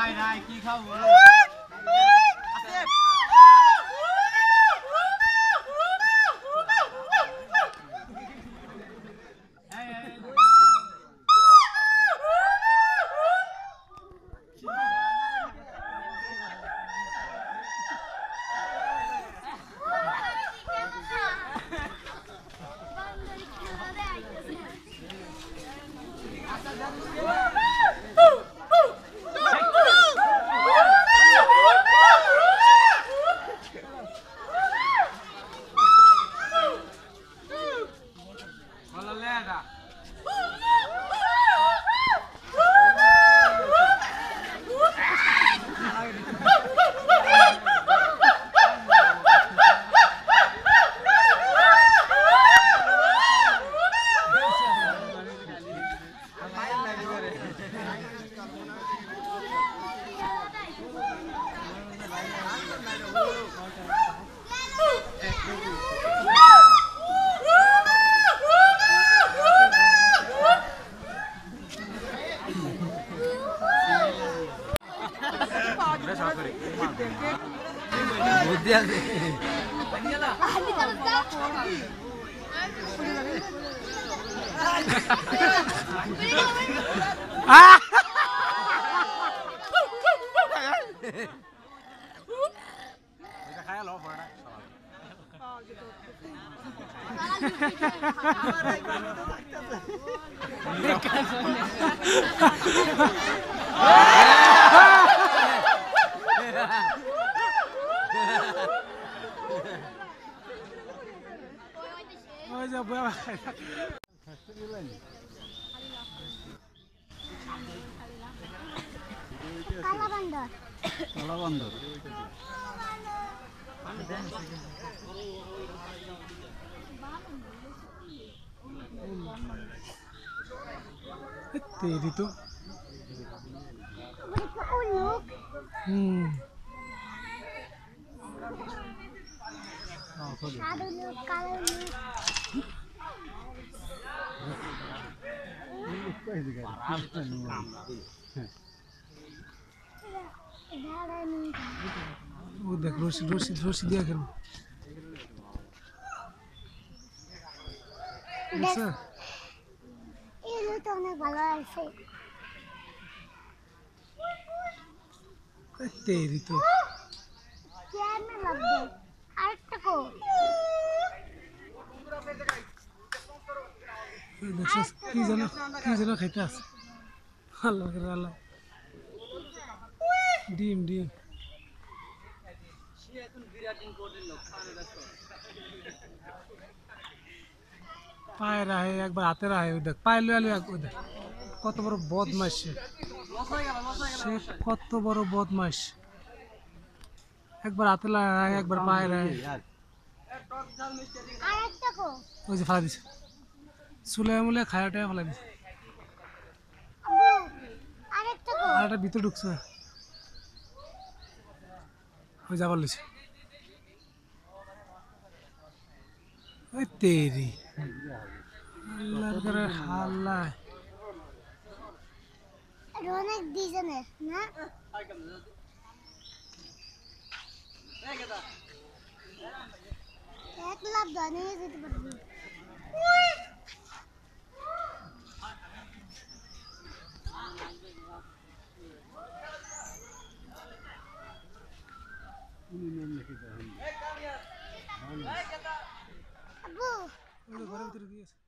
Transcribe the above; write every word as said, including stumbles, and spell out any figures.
নাই নাই কি খাবো বুদ্ধি আছে খায় লো পড়া ওই যে বাবা কালা বান্দর কালা বান্দর तेरी तो हम्म सादू लोग काले लोग वो देख रोशी रोशी रोशी दिया करो अच्छा ये लो तो उन्हें भला ऐसे तेरी तो क्या में लग गए आठ को देखो की जना की जना खाते हैं अल्लाह करे अल्लाह डीम डीम पाए रहे एक बार आते रहे उधर पाए ले ले उधर कत बड़ बदमाश से कत बड़ बदमाश एक बार आते रहे एक बार पाए रहे ওই যে ফালা দিছে চুলে মুলে খায়া টায়া ফালা দিছে আরেকটা ভিতরে ঢুকছে ওই যাবার লইছে ওই তেরি আল্লাহর করে হাল্লা অনেক ডিজাইনের না এক লাভ দানে যেতে পারবো আবু ঘরের ভিতরে গিয়েছে